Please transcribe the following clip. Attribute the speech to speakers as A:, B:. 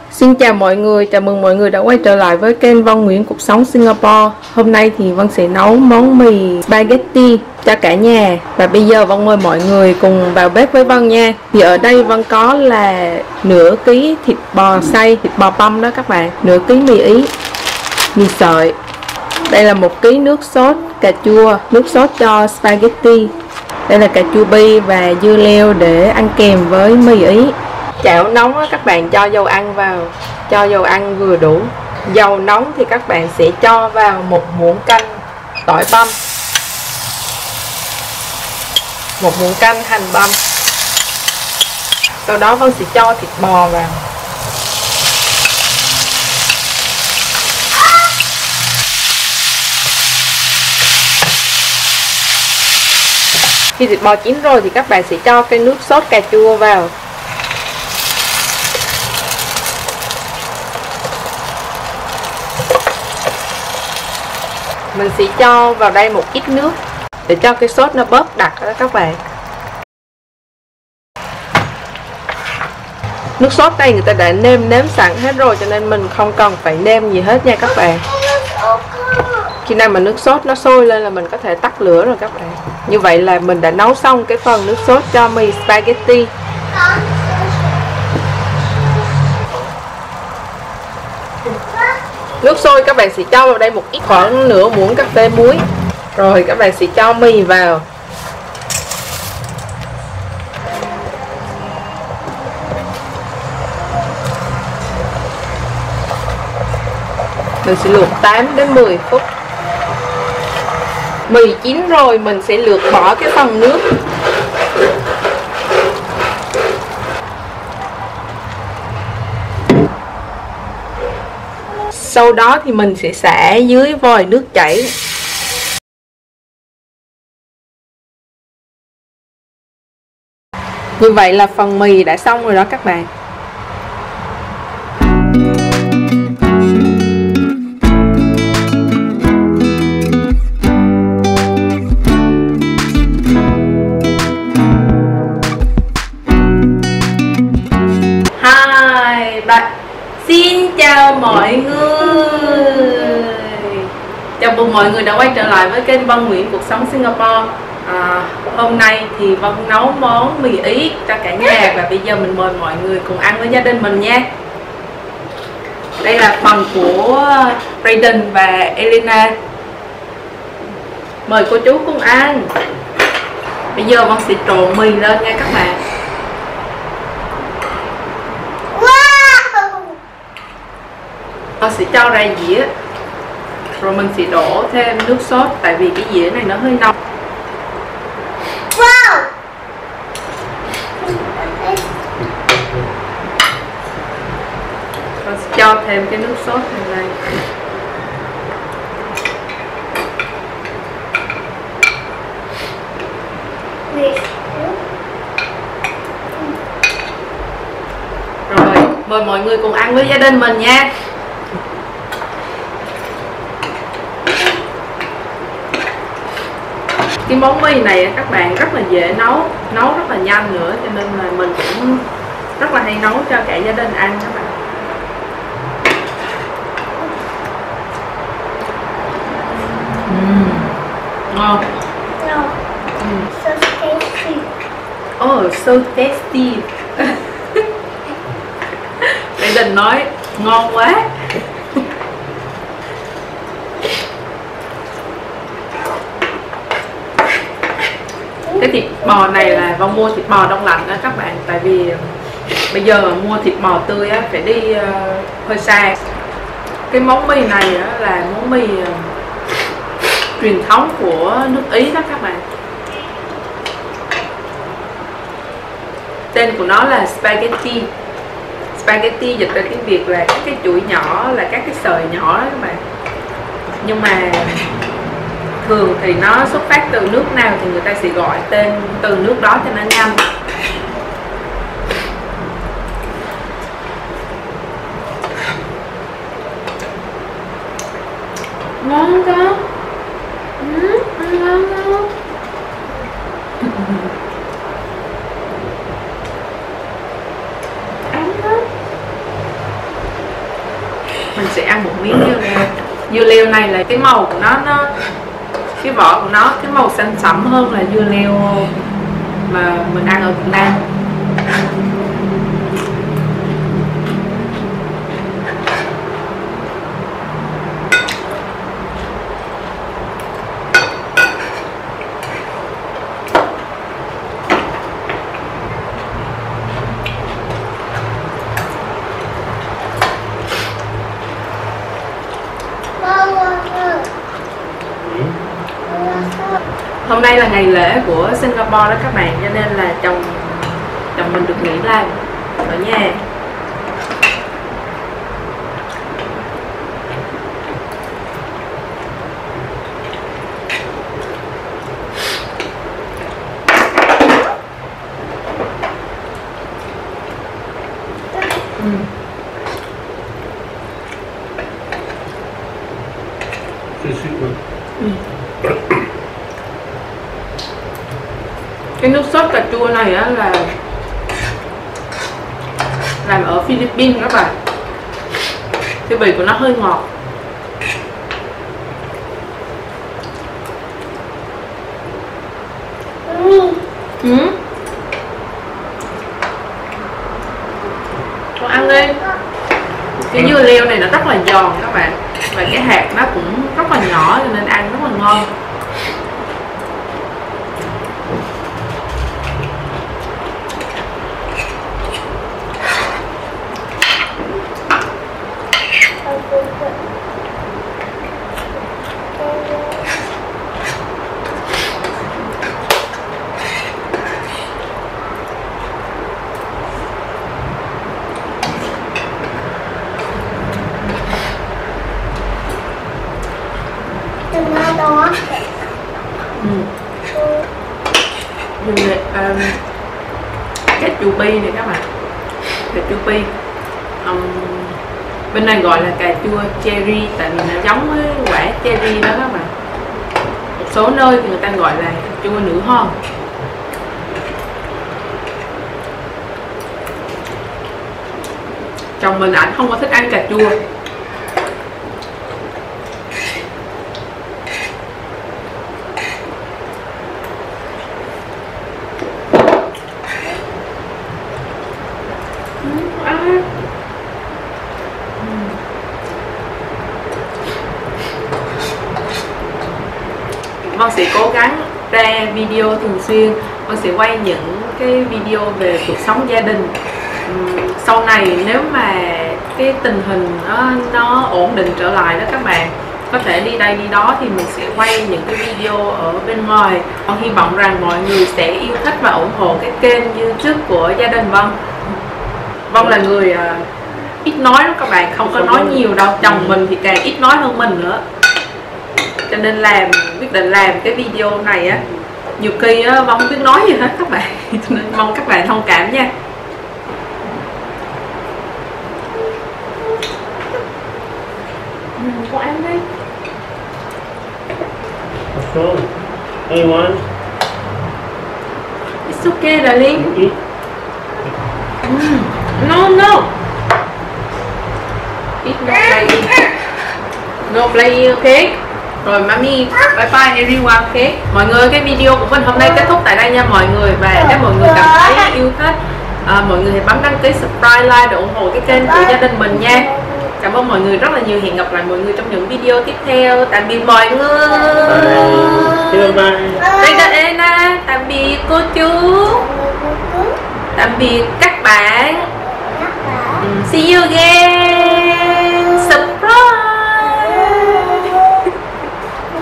A: Xin chào mọi người, chào mừng mọi người đã quay trở lại với kênh Vân Nguyễn Cuộc Sống Singapore. Hôm nay thì Vân sẽ nấu món mì spaghetti cho cả nhà. Và bây giờ Vân mời mọi người cùng vào bếp với Vân nha. Thì ở đây Vân có là nửa ký thịt bò xay, thịt bò băm đó các bạn, nửa ký mì Ý, mì sợi. Đây là 1 ký nước sốt cà chua, nước sốt cho spaghetti. Đây là cà chua bi và dưa leo để ăn kèm với mì Ý. Chảo nóng á, các bạn cho dầu ăn vào, cho dầu ăn vừa đủ. Dầu nóng thì các bạn sẽ cho vào 1 muỗng canh tỏi băm, 1 muỗng canh hành băm. Sau đó Vân sẽ cho thịt bò vào. Khi thịt bò chín rồi thì các bạn sẽ cho cái nước sốt cà chua vào. Mình sẽ cho vào đây một ít nước để cho cái sốt nó bớt đặc đó các bạn. Nước sốt đây người ta đã nêm sẵn hết rồi cho nên mình không cần phải nêm gì hết nha các bạn. Khi nào mà nước sốt nó sôi lên là mình có thể tắt lửa rồi các bạn. Như vậy là mình đã nấu xong cái phần nước sốt cho mì spaghetti. Nước sôi các bạn sẽ cho vào đây một ít, khoảng nửa muỗng cà phê muối. Rồi các bạn sẽ cho mì vào. Mình sẽ luộc 8 đến 10 phút. Mì chín rồi mình sẽ lược bỏ cái phần nước. Sau đó thì mình sẽ xả dưới vòi nước chảy. Như vậy là phần mì đã xong rồi đó các bạn. Xin chào mọi người, chào mừng mọi người đã quay trở lại với kênh Vân Nguyễn Cuộc Sống Singapore. Hôm nay thì Vân nấu món mì Ý cho cả nhà và bây giờ mình mời mọi người cùng ăn với gia đình mình nha. Đây là phần của Raiden và Elena. Mời cô chú cùng ăn. Bây giờ Vân sẽ trộn mì lên nha các bạn. Mình sẽ cho ra dĩa, rồi mình sẽ đổ thêm nước sốt tại vì cái dĩa này nó hơi nóng. Wow. Mình sẽ cho thêm cái nước sốt này đây. Rồi, mời mọi người cùng ăn với gia đình mình nha. Cái món mì này các bạn rất là dễ nấu rất là nhanh nữa, cho nên là mình cũng rất là hay nấu cho cả gia đình ăn các bạn. Ngon.
B: So tasty.
A: Oh, so tasty. Gia đình nói ngon quá. Cái thịt bò này là Vân mua thịt bò đông lạnh đó các bạn. Tại vì bây giờ mua thịt bò tươi á, phải đi hơi xa. Cái món mì này á, là món mì truyền thống của nước Ý đó các bạn. Tên của nó là spaghetti. Spaghetti dịch ra tiếng Việt là các cái chuỗi nhỏ, là các cái sợi nhỏ đó các bạn. Nhưng mà thường thì nó xuất phát từ nước nào thì người ta sẽ gọi tên từ nước đó cho nó nhanh. Ngon không? Ngon không? Ăn không? Mình sẽ ăn một miếng dưa leo. Dưa leo này là cái màu của nó cái vỏ của nó cái màu xanh sẫm hơn là dưa leo mà mình ăn ở Việt Nam. Hôm nay là ngày lễ của Singapore đó các bạn, cho nên là chồng mình được nghỉ làm ở nhà. Cái nước sốt cà chua này á là làm ở Philippines các bạn. Cái vị của nó hơi ngọt. Con ăn đi. Cái dưa leo này nó rất là giòn các bạn, và cái hạt nó cũng rất là nhỏ cho nên ăn rất là ngon. Cà chua bi này các bạn, cà chua bi bên này gọi là cà chua cherry, tại vì nó giống với quả cherry đó các bạn. Một số nơi thì người ta gọi là cà chua nửa hòn. Chồng mình ảnh không có thích ăn cà chua. Con sẽ cố gắng ra video thường xuyên. Con sẽ quay những cái video về cuộc sống gia đình. Sau này nếu mà cái tình hình nó ổn định trở lại đó các bạn, có thể đi đây đi đó thì mình sẽ quay những cái video ở bên ngoài. Con hy vọng rằng mọi người sẽ yêu thích và ủng hộ cái kênh YouTube của gia đình Vân. Vân là người ít nói đó các bạn, không có nói nhiều đâu. Chồng mình thì càng ít nói hơn mình nữa, cho nên quyết định làm cái video này á, nhiều khi Vân không biết nói gì hết các bạn. Cho nên mong các bạn thông cảm nha. Con ăn đi.
C: What's wrong? Anyone?
A: It's okay, darling. No, no. It's no playing. No playing, okay? Rồi mami, bye bye everyone, okay? Mọi người, cái video của mình hôm nay kết thúc tại đây nha mọi người. Và nếu mọi người cảm thấy yêu thích, mọi người hãy bấm đăng ký, subscribe, like để ủng hộ cái kênh của gia đình mình nha. Cảm ơn mọi người rất là nhiều. Hẹn gặp lại mọi người trong những video tiếp theo. Tạm biệt mọi người.
C: Bye.
A: Đây là Ena. Tạm biệt cô chú. Tạm biệt các bạn. See you again.